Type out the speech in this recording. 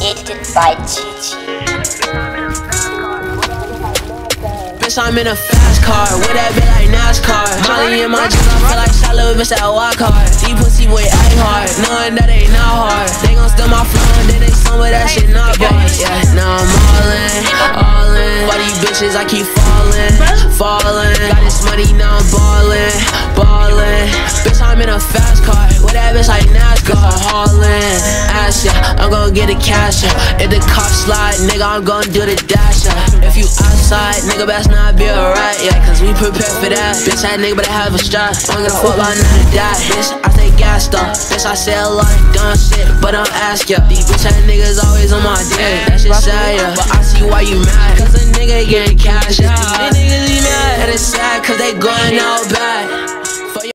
Gifted by Titi. Bitch, I'm in a fast car, with that bitch like Nascar. Molly in my jeans, I feel like shot little bitch that walk hard. These pussy boy act hard, knowing that they not hard. They gon' steal my flow and then they some of that shit not bars. Yeah, now I'm all in. All these bitches, I keep falling. Got this money, now I'm ballin'. Bitch, I'm in a fast car, with that bitch like Nascar. Haulin', ass yeah, I'm gon' get the cash yeah. If the cops slide, nigga, I'm gon' do the dash yeah. If you outside, nigga, best not be alright, yeah. Cause we prepared for that. Bitch, that nigga better have a strap. I'm gonna fuck about none of that. Bitch, I stay gassed up. Bitch, I say a lot of dumb shit, but don't ask ya. These bitch ass niggas always on my dick. That shit sad, yeah. But I see why you mad. Cause a nigga getting cash, yeah. These niggas be mad. And it's sad cause they going out bad.